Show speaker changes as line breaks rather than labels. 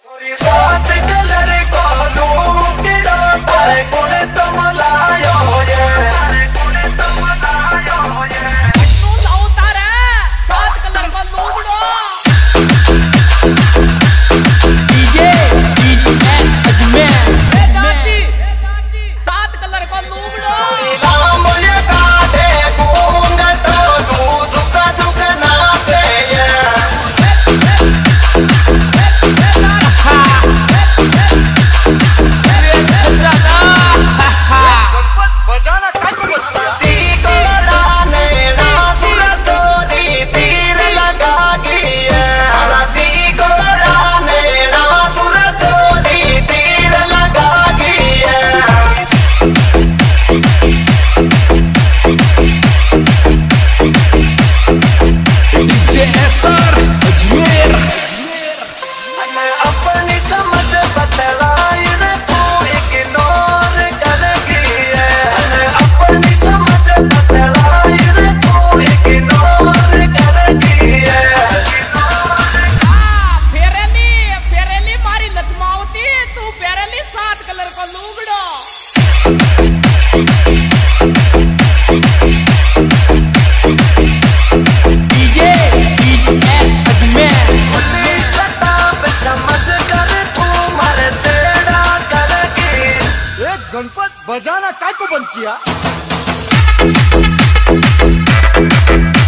सात कलर कालो केड़ा तारे कोने तुम लायो ये
तू लाओ तारे सात कलर का लूबड़ो
डीजे अजमेर
सात कलर का लूबड़ो
लाम ये काटे घूंघट तू झुका झुका नाचे ये बजाना काय को बजता ती कोड़ा ने ना सुर चोरी तीर लगा गया हरा ती कोड़ा ने ना सुर चोरी तीर लगा गया
डीजे अजमेर
मैं अपनी समझ बतलाई रे तू इग्नोर कर गया मैं अपनी समझ बतलाई रे तू इग्नोर कर गया
फेरेली मारी लचमावती तू फेरेली सात कलर का लूबड़ो
डीजे अजमेर
खुली किताब समझ कर तू मर छेड़ा कर गई
गणपत बजाना काय को बंद किया।